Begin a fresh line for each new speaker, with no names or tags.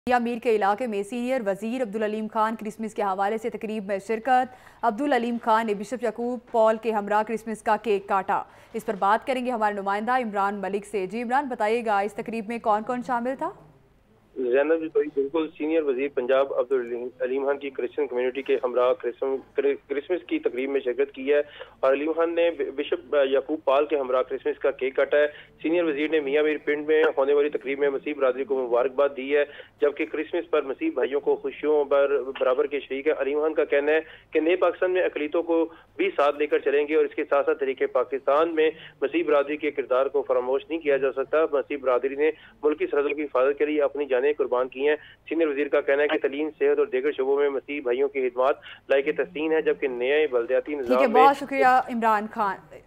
या मीर के इलाके में सीनियर वजीर अब्दुल अलीम खान क्रिसमस के हवाले से तकरीब में शिरकत। अब्दुल अलीम खान ने बिशप याकूब पॉल के हमरा क्रिसमस का केक काटा। इस पर बात करेंगे हमारे नुमाइंदा इमरान मलिक से। जी इमरान, बताइएगा इस तकरीब में कौन कौन शामिल था?
जैनब जी, तो बिल्कुल सीनियर वजीर पंजाब अब्दुल अलीम खान की क्रिश्चियन कम्युनिटी के हमरा क्रिसमस की तकरीब में शिरकत की है और अलीम खान ने बिशप याकूब पाल के हमरा क्रिसमस का केक काटा है। सीनियर वजीर ने मियाँ मीर पिंड में होने वाली तकरीब में मसीह बरादरी को मुबारकबाद दी है, जबकि क्रिसमस पर मसीह भाइयों को खुशियों पर बराबर के शरीक है। अलीम खान का कहना है कि नए पाकिस्तान में अकलीतों को भी साथ लेकर चलेंगे और इसके साथ साथ तरीके पाकिस्तान में मसीह बरादरी के किरदार को फरामोश नहीं किया जा सकता। मसीह बरादरी ने मुल्क की सरहदों की हिफाजत के लिए अपनी जानें कुर्बान की हैं। सीनियर वजीर का कहना है कि तलीम, सेहत और दीगर शोबों में मसीह भाइयों की खिदमत लायक तहसीन है, जबकि नए बलदियाती
ठीक है,
निज़ाम में
बहुत शुक्रिया इमरान खान।